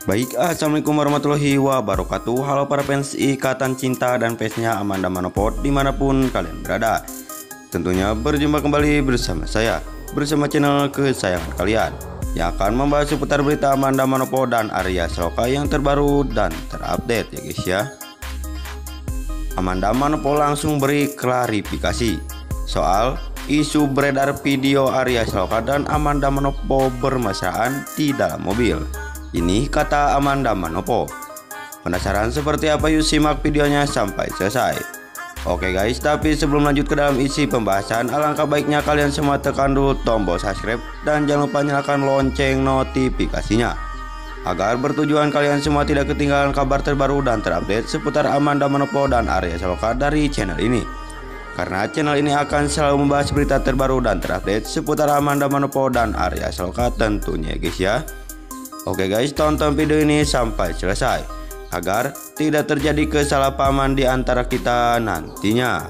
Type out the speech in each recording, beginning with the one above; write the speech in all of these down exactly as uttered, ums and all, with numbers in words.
Baik, assalamualaikum warahmatullahi wabarakatuh. Halo para fans Ikatan Cinta dan fansnya Amanda Manopo dimanapun kalian berada. Tentunya berjumpa kembali bersama saya, bersama channel kesayangan kalian, yang akan membahas seputar berita Amanda Manopo dan Arya Saloka yang terbaru dan terupdate ya guys ya. Amanda Manopo langsung beri klarifikasi soal isu beredar video Arya Saloka dan Amanda Manopo bermesraan di dalam mobil. Ini kata Amanda Manopo. Penasaran seperti apa? Yuk simak videonya sampai selesai. Oke guys, tapi sebelum lanjut ke dalam isi pembahasan, alangkah baiknya kalian semua tekan dulu tombol subscribe dan jangan lupa nyalakan lonceng notifikasinya, agar bertujuan kalian semua tidak ketinggalan kabar terbaru dan terupdate seputar Amanda Manopo dan Arya Saloka dari channel ini. Karena channel ini akan selalu membahas berita terbaru dan terupdate seputar Amanda Manopo dan Arya Saloka tentunya guys ya. Oke guys, tonton video ini sampai selesai agar tidak terjadi kesalahpahaman di antara kita nantinya.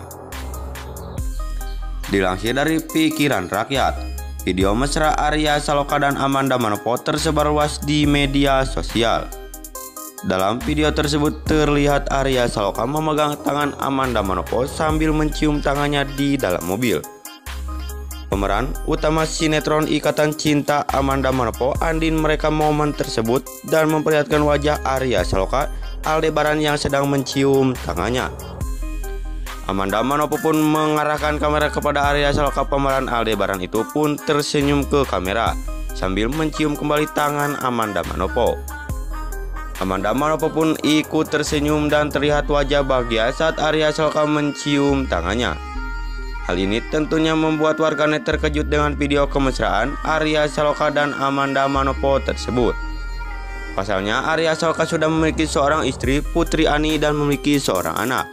Dilansir dari Pikiran Rakyat, video mesra Arya Saloka dan Amanda Manopo tersebar luas di media sosial. Dalam video tersebut terlihat Arya Saloka memegang tangan Amanda Manopo sambil mencium tangannya di dalam mobil. Pemeran utama sinetron Ikatan Cinta Amanda Manopo andin mereka momen tersebut dan memperlihatkan wajah Arya Saloka Aldebaran yang sedang mencium tangannya. Amanda Manopo pun mengarahkan kamera kepada Arya Saloka. Pemeran Aldebaran itu pun tersenyum ke kamera sambil mencium kembali tangan Amanda Manopo. Amanda Manopo pun ikut tersenyum dan terlihat wajah bahagia saat Arya Saloka mencium tangannya. Hal ini tentunya membuat warganet terkejut dengan video kemesraan Arya Saloka dan Amanda Manopo tersebut. Pasalnya Arya Saloka sudah memiliki seorang istri, Putri Ani, dan memiliki seorang anak.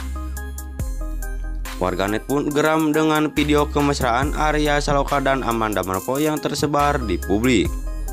Warganet pun geram dengan video kemesraan Arya Saloka dan Amanda Manopo yang tersebar di publik.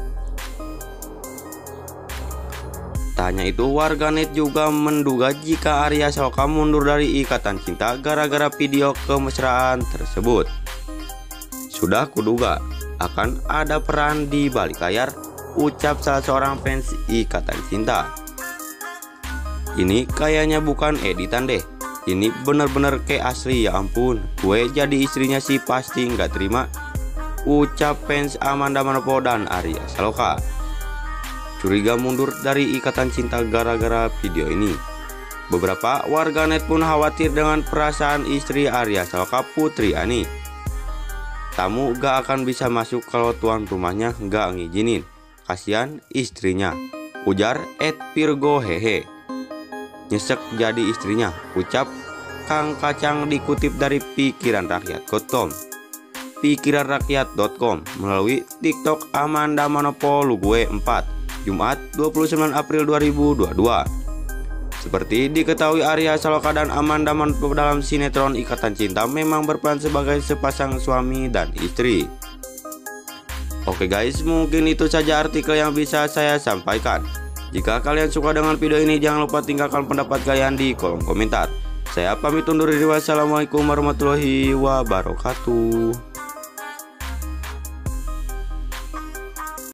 Tak hanya itu, warganet juga menduga jika Arya Saloka mundur dari Ikatan Cinta gara-gara video kemesraan tersebut. Sudah kuduga akan ada peran di balik layar, ucap salah seorang fans Ikatan Cinta. Ini kayaknya bukan editan deh, ini bener-bener kayak asli, ya ampun, gue jadi istrinya sih pasti nggak terima, ucap fans Amanda Manopo dan Arya Saloka. Curiga mundur dari Ikatan Cinta gara-gara video ini. Beberapa warganet pun khawatir dengan perasaan istri Arya Saloka, Putri Ani. Tamu gak akan bisa masuk kalau tuan rumahnya gak ngizinin, kasihan istrinya, ujar et Virgo hehe. Nyesek jadi istrinya, ucap Kang Kacang dikutip dari pikiran rakyat titik com. pikiran rakyat titik com melalui TikTok Amanda Manopo lu gue empat. Jumat dua puluh sembilan April dua ribu dua puluh dua. Seperti diketahui, Arya Saloka dan Amanda Manopo dalam sinetron Ikatan Cinta memang berperan sebagai sepasang suami dan istri. Oke guys, mungkin itu saja artikel yang bisa saya sampaikan. Jika kalian suka dengan video ini, jangan lupa tinggalkan pendapat kalian di kolom komentar. Saya pamit undur diri, wassalamualaikum warahmatullahi wabarakatuh.